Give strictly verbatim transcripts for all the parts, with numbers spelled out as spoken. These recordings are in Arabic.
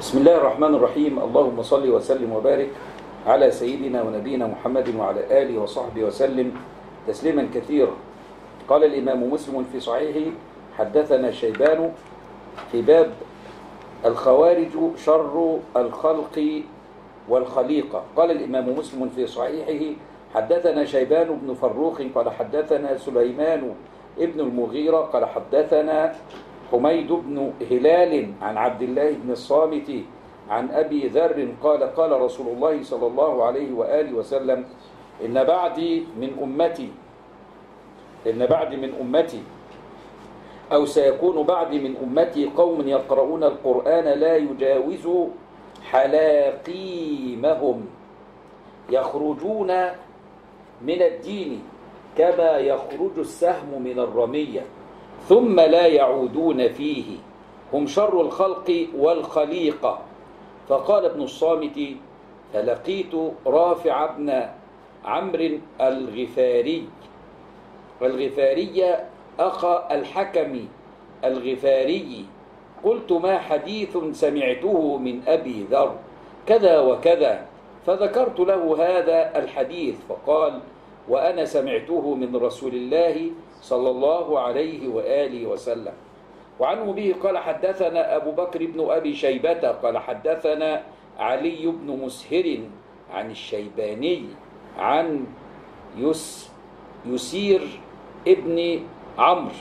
بسم الله الرحمن الرحيم. اللهم صل وسلم وبارك على سيدنا ونبينا محمد وعلى آله وصحبه وسلم تسليما كثيرا. قال الإمام مسلم في صحيحه: حدثنا شيبان في باب الخوارج شر الخلق والخليقة. قال الإمام مسلم في صحيحه: حدثنا شيبان بن فروخ قال حدثنا سليمان ابن المغيرة قال حدثنا حميد بن هلال عن عبد الله بن الصامت عن أبي ذر قال قال رسول الله صلى الله عليه وآله وسلم: إن بعدي من أمتي إن بعدي من أمتي أو سيكون بعدي من أمتي قوم يقرؤون القرآن لا يجاوز حلاقيمهم يخرجون من الدين كما يخرج السهم من الرمية ثم لا يعودون فيه، هم شر الخلق والخليقة. فقال ابن الصامت: فلقيت رافع بن عمرو الغفاري الغفاري أخا الحكم الغفاري، قلت: ما حديث سمعته من أبي ذر كذا وكذا، فذكرت له هذا الحديث، فقال: وأنا سمعته من رسول الله صلى الله عليه وآله وسلم. وعنه به قال حدثنا أبو بكر بن أبي شيبة قال حدثنا علي بن مسهر عن الشيباني عن يس يسير ابن عمرو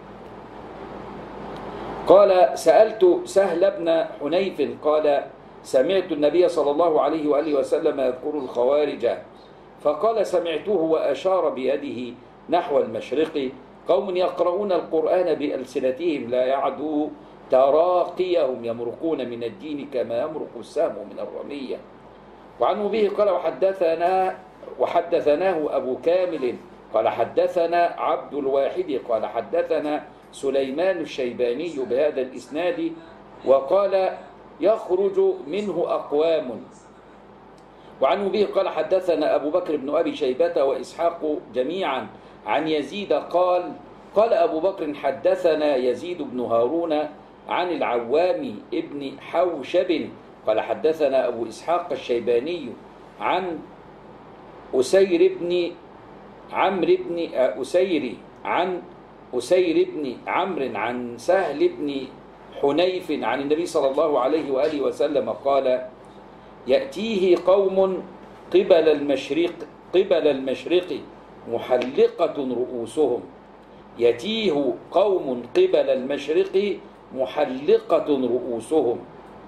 قال: سألت سهل بن حنيف قال: سمعت النبي صلى الله عليه وآله وسلم يذكر الخوارج، فقال: سمعته وأشار بيده نحو المشرق، قوم يقرؤون القرآن بألسنتهم لا يعدو تراقيهم يمرقون من الدين كما يمرق السهم من الرمية. وعنه به قال وحدثنا وحدثناه أبو كامل قال حدثنا عبد الواحد قال حدثنا سليمان الشيباني بهذا الإسناد، وقال: يخرج منه أقوام. وعنه به قال حدثنا أبو بكر بن أبي شيبة وإسحاق جميعا عن يزيد قال قال أبو بكر: حدثنا يزيد بن هارون عن العوام ابن حوشب قال حدثنا أبو إسحاق الشيباني عن أسير بن عمرو بن أسير عن أسير بن عمرو عن سهل بن حنيف عن النبي صلى الله عليه وآله وسلم قال: يأتيه قوم قبل المشرق قبل المشرق محلقة رؤوسهم يتيه قوم قبل المشرق محلقة رؤوسهم.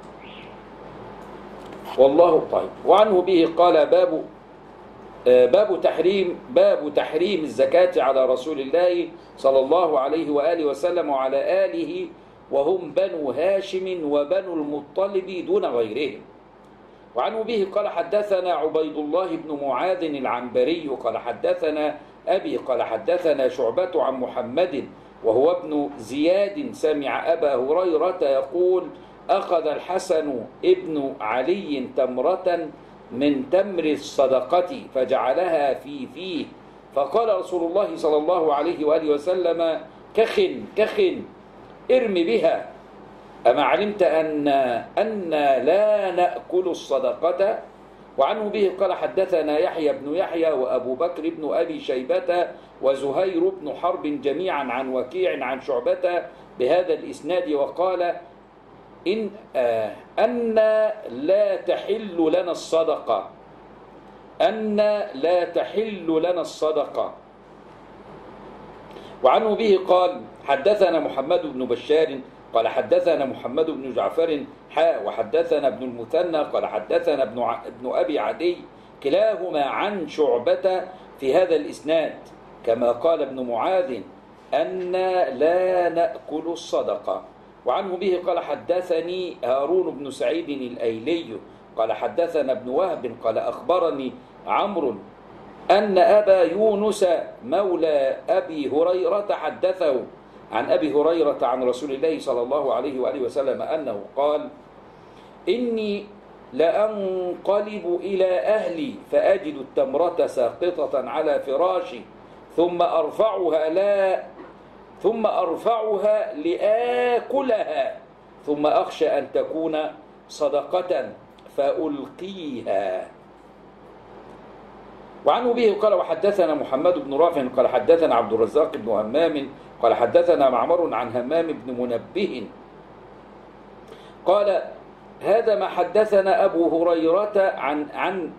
والله طيب. وعنه به قال: باب باب تحريم باب تحريم الزكاة على رسول الله صلى الله عليه وآله وسلم وعلى آله، وهم بنو هاشم وبنو المطلب دون غيرهم. وعنه به قال حدثنا عبيد الله بن معاذ العنبري قال حدثنا أبي قال حدثنا شعبة عن محمد وهو ابن زياد سمع أبا هريرة يقول: أخذ الحسن ابن علي تمرة من تمر الصدقة فجعلها في فيه، فقال رسول الله صلى الله عليه وآله وسلم: كخ كخ ارم بها، أما علمت أن أن لا نأكل الصدقة؟ وعنه به قال حدثنا يحيى بن يحيى وأبو بكر بن أبي شيبة وزهير بن حرب جميعا عن وكيع عن شعبة بهذا الإسناد، وقال: إن آه أن لا تحل لنا الصدقة أن لا تحل لنا الصدقة. وعنه به قال حدثنا محمد بن بشار قال حدثنا محمد بن جعفر حاء وحدثنا ابن المثنى قال حدثنا ابن, ع... ابن أبي عدي كلاهما عن شعبة في هذا الإسناد كما قال ابن معاذ: أن لا نأكل الصدقة. وعنه به قال حدثني هارون بن سعيد الأيلي قال حدثنا ابن وهب قال أخبرني عمرو أن أبا يونس مولى أبي هريرة حدثه عن أبي هريرة عن رسول الله صلى الله عليه وآله وسلم أنه قال: إني لأنقلب إلى أهلي فأجد التمرة ساقطة على فراشي ثم أرفعها لا ثم أرفعها لآكلها ثم أخشى أن تكون صدقة فألقيها. وعنه به قال وحدثنا محمد بن رافع قال حدثنا عبد الرزاق بن همام قال حدثنا معمر عن همام بن منبه قال هذا ما حدثنا أبو هريرة عن عن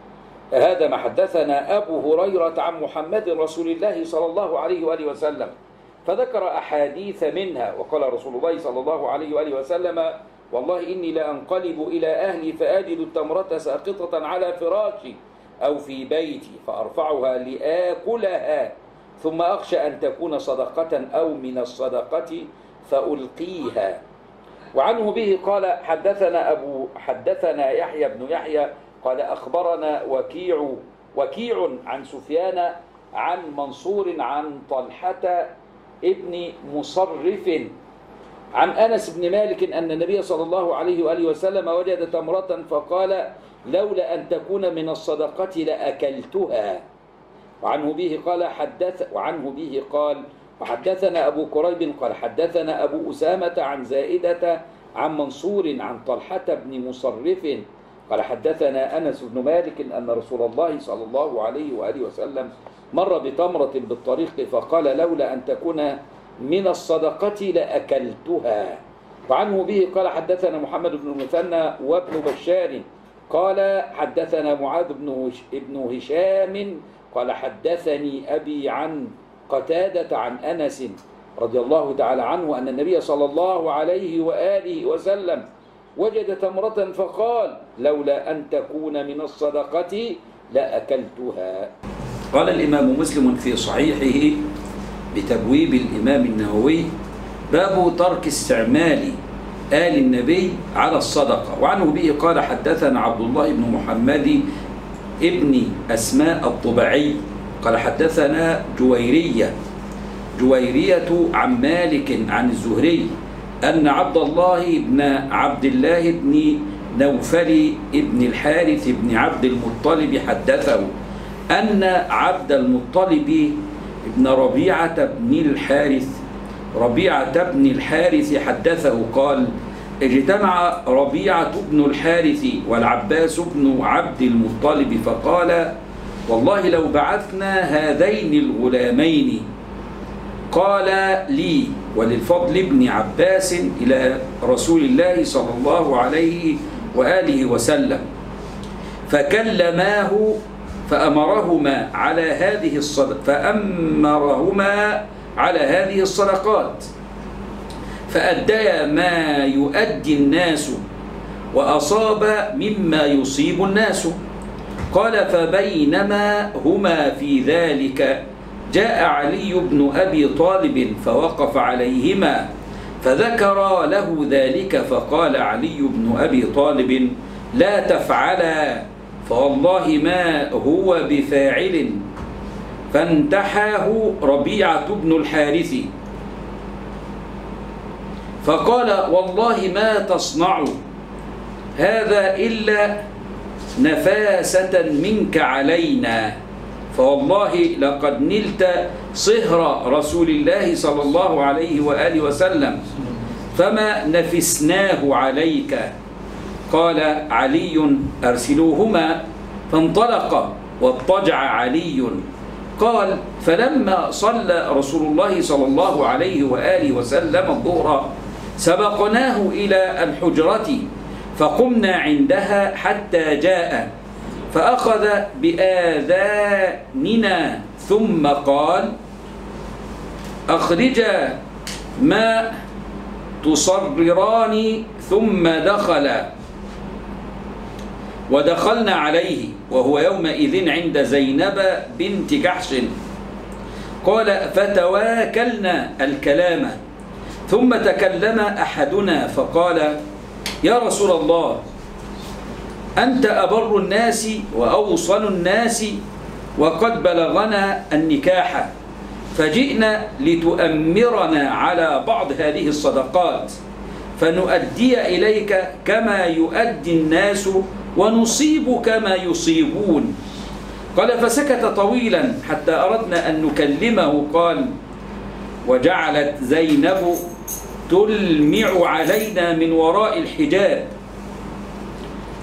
هذا ما حدثنا أبو هريرة عن محمد رسول الله صلى الله عليه وآله وسلم، فذكر أحاديث منها. وقال رسول الله صلى الله عليه وآله وسلم والله إني لأنقلب إلى أهلي فأجد التمرة ساقطة على فراشي أو في بيتي فأرفعها لآكلها ثم أخشى أن تكون صدقة أو من الصدقة فألقيها. وعنه به قال حدثنا أبو حدثنا يحيى بن يحيى قال أخبرنا وكيع وكيع عن سفيان عن منصور عن طلحة ابن مصرف عن أنس بن مالك أن النبي صلى الله عليه وآله وسلم وجد تمرة فقال لولا أن تكون من الصدقة لأكلتها. وعنه به قال حدث وعنه به قال وحدثنا أبو كريب قال حدثنا أبو أسامة عن زائدة عن منصور عن طلحة بن مصرف قال حدثنا أنس بن مالك أن رسول الله صلى الله عليه وآله وسلم مر بتمرة بالطريق فقال لولا أن تكون من الصدقة لأكلتها. وعنه به قال حدثنا محمد بن المثنى وابن بشار قال حدثنا معاذ بن هشام قال حدثني أبي عن قتادة عن أنس رضي الله تعالى عنه أن النبي صلى الله عليه وآله وسلم وجد تمرة فقال لولا أن تكون من الصدقة لأكلتها. قال الإمام مسلم في صحيحه بتبويب الإمام النووي باب ترك استعمال آل النبي على الصدقة. وعنه به قال حدثنا عبد الله بن محمد ابن أسماء الطبعي قال حدثنا جويرية جويرية عن مالك عن الزهري أن عبد الله بن عبد الله بن نوفل بن الحارث بن عبد المطلب حدثه أن عبد المطلب بن ربيعة بن الحارث ربيعة بن الحارث حدثه قال اجتمع ربيعة بن الحارث والعباس بن عبد المطلب فقال والله لو بعثنا هذين الغلامين قال لي وللفضل بن عباس إلى رسول الله صلى الله عليه وآله وسلم فكلماه فأمرهما على هذه الصدق فأمرهما على هذه الصدقات فأديا ما يؤدي الناس وأصاب مما يصيب الناس. قال فبينما هما في ذلك جاء علي بن أبي طالب فوقف عليهما فذكر له ذلك فقال علي بن أبي طالب لا تفعلا فوالله ما هو بفاعل. فانتحاه ربيعة بن الحارث فقال والله ما تصنع هذا إلا نفاسة منك علينا فوالله لقد نلت صهر رسول الله صلى الله عليه وآله وسلم فما نفسناه عليك. قال علي أرسلوهما فانطلق واضطجع علي. قال فلما صلى رسول الله صلى الله عليه وآله وسلم الظهر سبقناه إلى الحجرة فقمنا عندها حتى جاء فأخذ بآذاننا ثم قال أخرجا ما تصرران ثم دخل ودخلنا عليه وهو يومئذ عند زينب بنت جحش. قال فتواكلنا الكلام ثم تكلم أحدنا فقال يا رسول الله أنت أبر الناس وأوصل الناس وقد بلغنا النكاح فجئنا لتؤمرنا على بعض هذه الصدقات فنؤدي إليك كما يؤدي الناس ونصيب كما يصيبون. قال فسكت طويلا حتى أردنا أن نكلمه. قال وجعلت زينب تلمع علينا من وراء الحجاب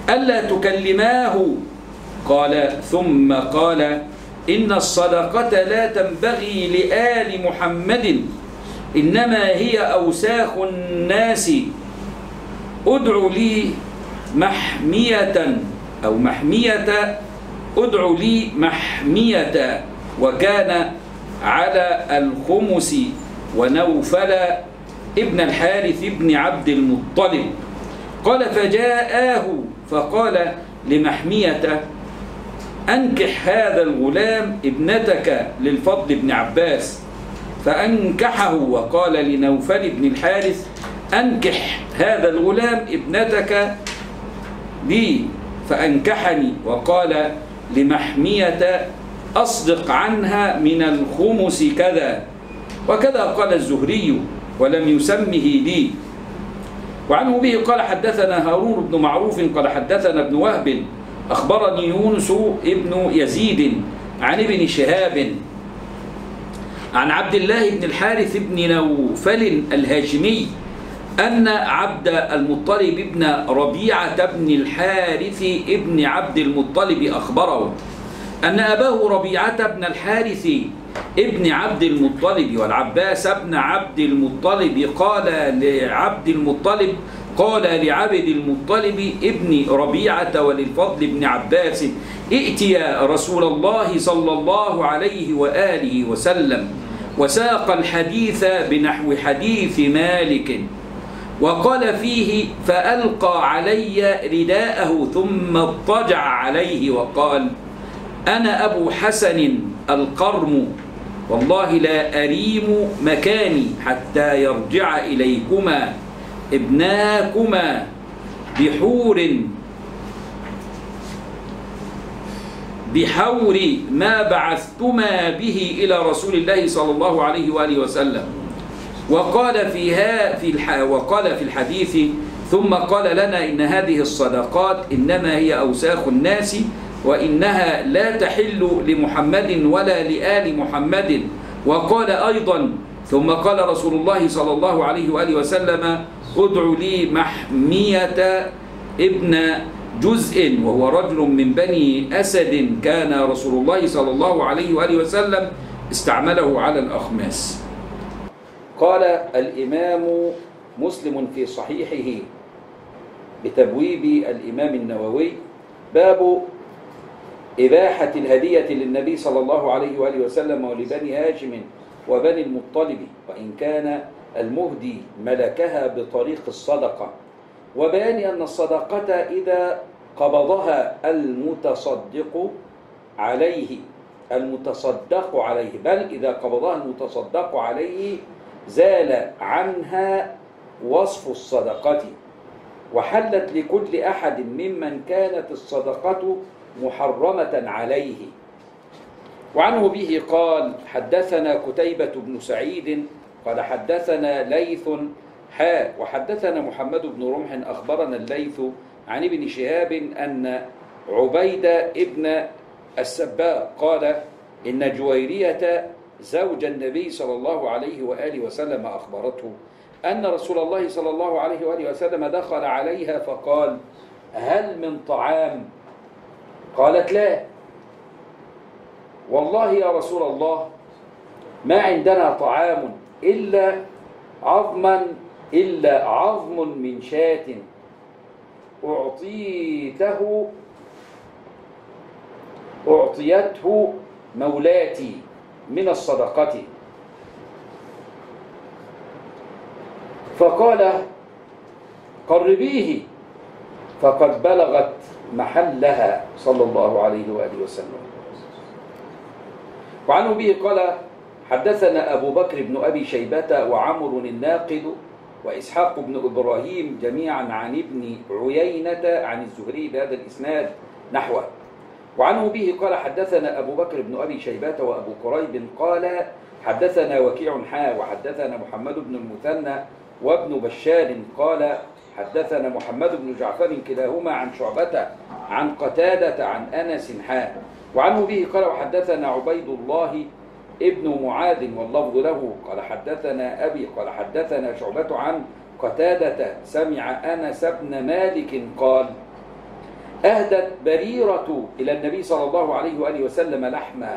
ألا تكلماه؟ قال ثم قال إن الصدقة لا تنبغي لآل محمد، إنما هي أوساخ الناس. ادع لي محمية أو محمية ادع لي محمية. وكان على الخمس ونوفل ابن الحارث ابن عبد المطلب. قال فجاءاه فقال لمحمية أنكح هذا الغلام ابنتك للفضل بن عباس، فأنكحه. وقال لنوفل بن الحارث أنكح هذا الغلام ابنتك لي، فأنكحني. وقال لمحمية أصدق عنها من الخمس كذا وكذا. قال الزهري ولم يسمه لي. وعنه به قال حدثنا هارون بن معروف قال حدثنا ابن وهب أخبرني يونس ابن يزيد عن ابن شهاب عن عبد الله بن الحارث بن نوفل الهاشمي أن عبد المطلب ابن ربيعة بن الحارث ابن عبد المطلب أخبره أن أباه ربيعة بن الحارث ابن عبد المطلب والعباس بن عبد المطلب قال لعبد المطلب قال لعبد المطلب ابن ربيعة وللفضل بن عباس ائتيا رسول الله صلى الله عليه وآله وسلم. وساق الحديث بنحو حديث مالك. وقال فيه فألقى علي رداءه ثم اضطجع عليه وقال أنا أبو حسن القرم، والله لا أريم مكاني حتى يرجع إليكما ابناكما بحور بحور ما بعثتما به إلى رسول الله صلى الله عليه وآله وسلم. وقال فيها في الح... وقال في الحديث ثم قال لنا إن هذه الصدقات إنما هي أوساخ الناس وإنها لا تحل لمحمد ولا لآل محمد. وقال أيضا ثم قال رسول الله صلى الله عليه وآله وسلم ادع لي محمية ابن جزء وهو رجل من بني أسد كان رسول الله صلى الله عليه وآله وسلم استعمله على الأخماس. قال الإمام مسلم في صحيحه بتبويب الإمام النووي باب إباحة الهدية للنبي صلى الله عليه وآله وسلم ولبني هاشم وبني المطلب وإن كان المهدي ملكها بطريق الصدقة، وبيان أن الصدقة إذا قبضها المتصدق عليه المتصدق عليه بل إذا قبضها المتصدق عليه زال عنها وصف الصدقة وحلت لكل أحد ممن كانت الصدقة محرمة عليه. وعنه به قال حدثنا قتيبة بن سعيد قال حدثنا ليث حاء وحدثنا محمد بن رمح أخبرنا الليث عن ابن شهاب أن عبيد ابن السباء قال إن جويرية زوج النبي صلى الله عليه وآله وسلم أخبرته أن رسول الله صلى الله عليه وآله وسلم دخل عليها فقال هل من طعام؟ قالت لا. والله يا رسول الله ما عندنا طعام إلا عظما إلا عظم من شاة أعطيته أعطيته مولاتي من الصدقة. فقال قربيه فقد بلغت محلها صلى الله عليه وآله وسلم. وعنه به قال حدثنا أبو بكر بن أبي شيبة وعمر الناقد وإسحاق بن إبراهيم جميعا عن ابن عيينة عن الزهري بهذا الإسناد نحوه. وعنه به قال حدثنا أبو بكر بن أبي شيبة وأبو كريب قال حدثنا وكيع حا وحدثنا محمد بن المثنى وابن بشار قال حدثنا محمد بن جعفر كلاهما عن شعبة عن قتادة عن أنس حا. وعنه به قال وحدثنا عبيد الله ابن معاذ واللفظ له قال حدثنا أبي قال حدثنا شعبة عن قتادة سمع أنس بن مالك قال أهدت بريرة إلى النبي صلى الله عليه وآله وسلم لحما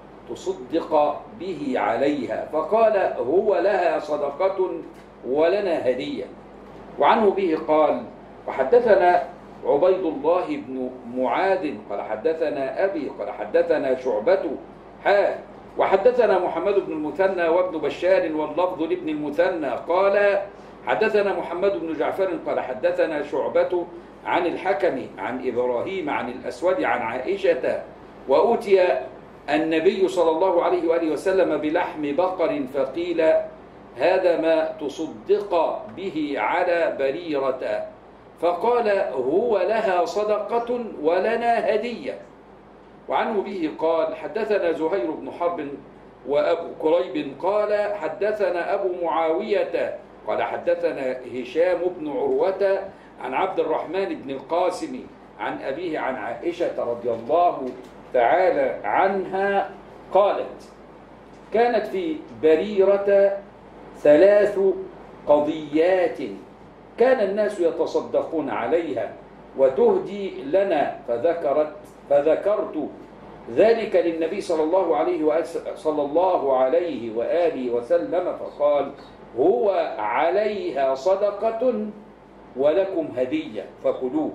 تصدق به عليها، فقال هو لها صدقة ولنا هدية. وعنه به قال وحدثنا عبيد الله بن معاذ قال حدثنا أبي قال حدثنا شعبة حا وحدثنا محمد بن المثنى وابن بشار واللفظ لابن المثنى قال حدثنا محمد بن جعفر قال حدثنا شعبة عن الحكم عن إبراهيم عن الأسود عن عائشة وأوتي النبي صلى الله عليه وآله وسلم بلحم بقر فقيل هذا ما تصدق به على بريرة، فقال هو لها صدقة ولنا هدية. وعنه به قال حدثنا زهير بن حرب وأبو كريب قال حدثنا أبو معاوية قال حدثنا هشام بن عروة عن عبد الرحمن بن القاسم عن أبيه عن عائشة رضي الله تعالى عنها قالت كانت في بريرة ثلاث قضيات كان الناس يتصدقون عليها وتهدي لنا، فذكرت فذكرت ذلك للنبي صلى الله عليه صلى الله عليه وآله وسلم فقال هو عليها صدقة ولكم هدية فكلوه.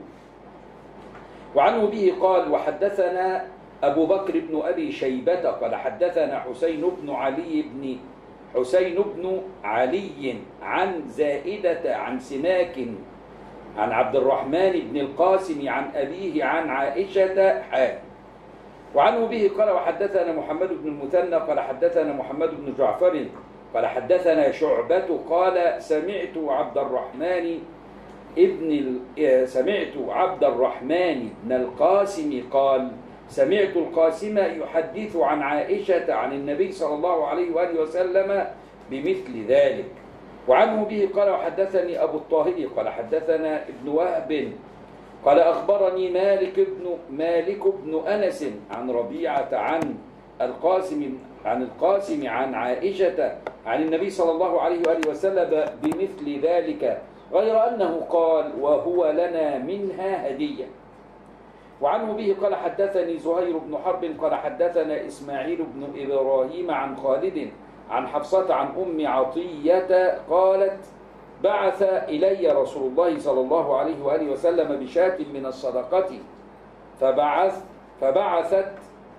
وعنه به قال وحدثنا أبو بكر بن أبي شيبة قال حدثنا حسين بن علي بن حسين بن علي عن زائدة عن سماك عن عبد الرحمن بن القاسم عن أبيه عن عائشة حا. وعنه به قال وحدثنا محمد بن المثنى قال حدثنا محمد بن جعفر قال حدثنا شعبة قال سمعت عبد الرحمن ابن سمعت عبد الرحمن بن القاسم قال سمعت القاسم يحدث عن عائشة عن النبي صلى الله عليه وآله وسلم بمثل ذلك. وعنه به قال وحدثني أبو الطاهر قال حدثنا ابن وهب قال أخبرني مالك بن مالك بن أنس عن ربيعة عن القاسم عن القاسم عن عائشة عن النبي صلى الله عليه وآله وسلم بمثل ذلك غير أنه قال وهو لنا منها هدية. وعنه به قال حدثني زهير بن حرب قال حدثنا إسماعيل بن إبراهيم عن خالد عن حفصة عن أم عطية قالت بعث إلي رسول الله صلى الله عليه وآله وسلم بشاة من الصدقة فبعث فبعثت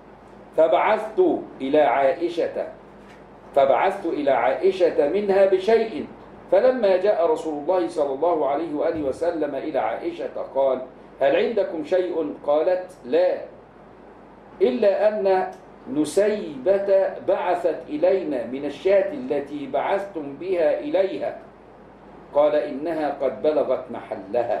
فبعثت إلى عائشة فبعثت إلى عائشة منها بشيء، فلما جاء رسول الله صلى الله عليه وآله وسلم إلى عائشة قال هل عندكم شيء؟ قالت لا، إلا أن نسيبة بعثت إلينا من الشاة التي بعثتم بها إليها. قال إنها قد بلغت محلها،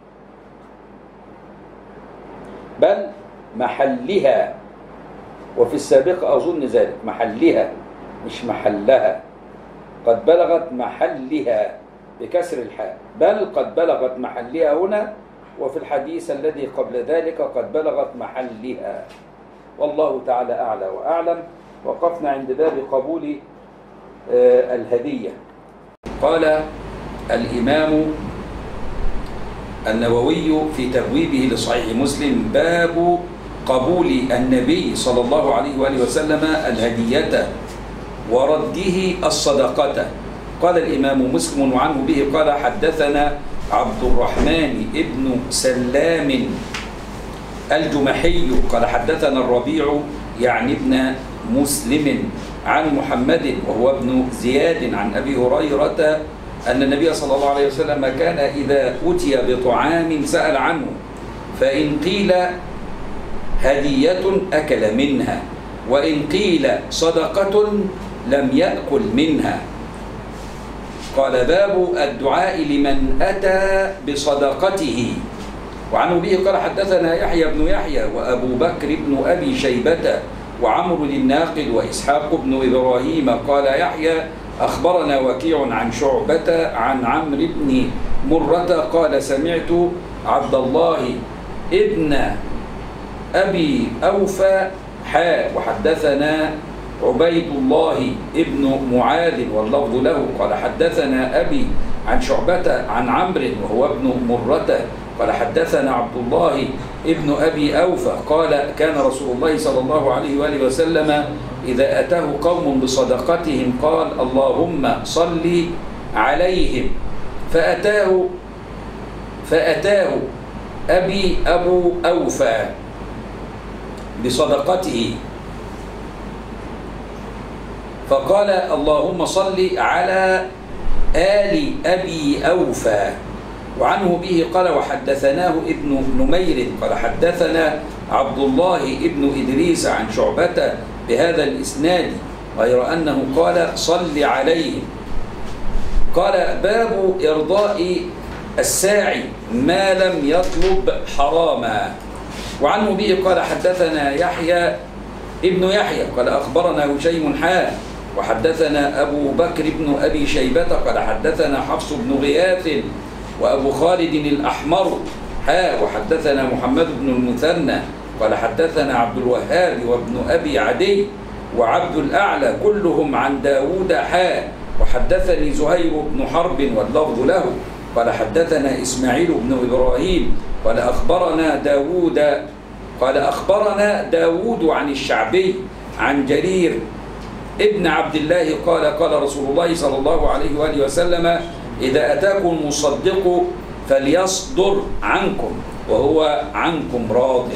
بل محلها، وفي السابق أظن ذلك محلها مش محلها، قد بلغت محلها بكسر الحاء، بل قد بلغت محلها هنا، وفي الحديث الذي قبل ذلك قد بلغت محلها. والله تعالى أعلى وأعلم. وقفنا عند باب قبول آه الهدية. قال الإمام النووي في تبويبه لصحيح مسلم باب قبول النبي صلى الله عليه وآله وسلم الهدية ورده الصدقة. قال الإمام مسلم وعنه به قال حدثنا عبد الرحمن ابن سلام الجمحي قال حدثنا الربيع يعني ابن مسلم عن محمد وهو ابن زياد عن أبي هريرة أن النبي صلى الله عليه وسلم كان إذا أتي بطعام سأل عنه، فإن قيل هدية أكل منها، وإن قيل صدقة لم يأكل منها. قال باب الدعاء لمن أتى بصدقته. وعنه به قال حدثنا يحيى بن يحيى وأبو بكر بن أبي شيبة وعمرو الناقد وإسحاق بن إبراهيم. قال يحيى أخبرنا وكيع عن شعبة عن عمرو بن مرة قال سمعت عبد الله ابن أبي أوفى حا وحدثنا عبيد الله ابن معاذ واللفظ له قال حدثنا أبي عن شعبة عن عمرو وهو ابن مرة قال حدثنا عبد الله ابن أبي أوفى قال كان رسول الله صلى الله عليه وآله وسلم إذا أتاه قوم بصدقتهم قال اللهم صل عليهم، فأتاه فأتاه أبي أبو أوفى بصدقته فقال اللهم صل على آل أبي أوفى. وعنه به قال وحدثناه ابن نمير قال حدثنا عبد الله ابن إدريس عن شعبة بهذا الإسناد غير أنه قال صل عليهم. قال باب إرضاء الساعي ما لم يطلب حراما. وعنه به قال حدثنا يحيى ابن يحيى قال أخبرنا هشيم حا وحدثنا أبو بكر بن أبي شيبة قال حدثنا حفص بن غياث وأبو خالد الأحمر حا وحدثنا محمد بن المثنى قال حدثنا عبد الوهاب وابن أبي عدي وعبد الأعلى كلهم عن داود حا وحدثني زهير بن حرب واللفظ له قال حدثنا إسماعيل بن إبراهيم قال أخبرنا داود قال أخبرنا داود عن الشعبي عن جرير ابن عبد الله قال قال رسول الله صلى الله عليه وآله وسلم إذا أتاكم مصدق فليصدر عنكم وهو عنكم راض.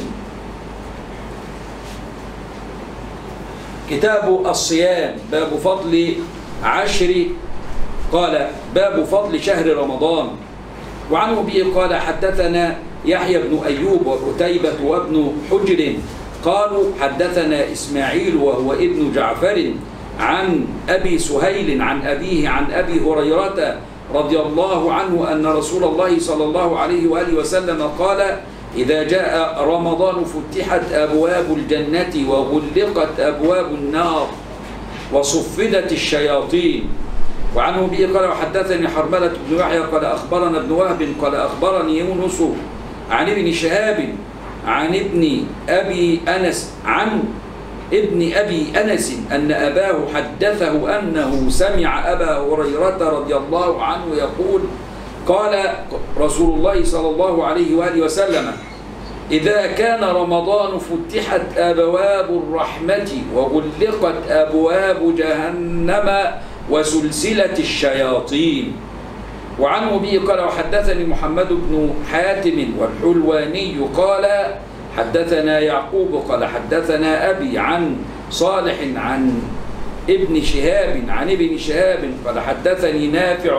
كتاب الصيام باب فضل عشر قال باب فضل شهر رمضان. وعنه به قال حدثنا يحيى بن أيوب وقتيبة وابن حجر قالوا حدثنا إسماعيل وهو ابن جعفر عن أبي سهيل عن أبيه عن أبي هريرة رضي الله عنه أن رسول الله صلى الله عليه وآله وسلم قال إذا جاء رمضان فتحت أبواب الجنة وغلقت أبواب النار وصفدت الشياطين. وعنه به قال وحدثني حرملة بن يحيى قال أخبرنا ابن وهب قال أخبرني يونس عن ابن شهاب عن ابن أبي أنس عن ابن أبي أنس أن أباه حدثه أنه سمع أبا هريرة رضي الله عنه يقول قال رسول الله صلى الله عليه وآله وسلم إذا كان رمضان فتحت أبواب الرحمة وغلقت أبواب جهنم وسلسلة الشياطين. وعنه به قال وحدثني محمد بن حاتم والحلواني قال حدثنا يعقوب قال حدثنا أبي عن صالح عن ابن شهاب عن ابن شهاب قال حدثني نافع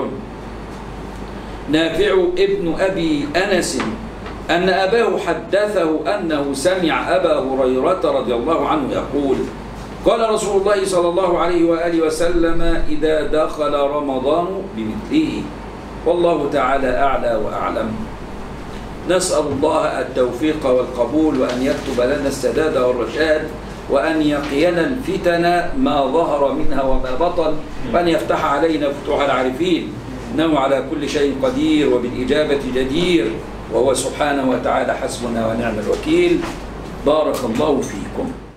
نافع ابن أبي أنس أن أباه حدثه أنه سمع أبا هريرة رضي الله عنه يقول قال رسول الله صلى الله عليه وآله وسلم إذا دخل رمضان بمثله. والله تعالى أعلى وأعلم. نسأل الله التوفيق والقبول وأن يكتب لنا السداد والرشاد وأن يقينا الفتن ما ظهر منها وما بطن وأن يفتح علينا فتوح العارفين إنه على كل شيء قدير وبالإجابة جدير وهو سبحانه وتعالى حسبنا ونعم الوكيل. بارك الله فيكم.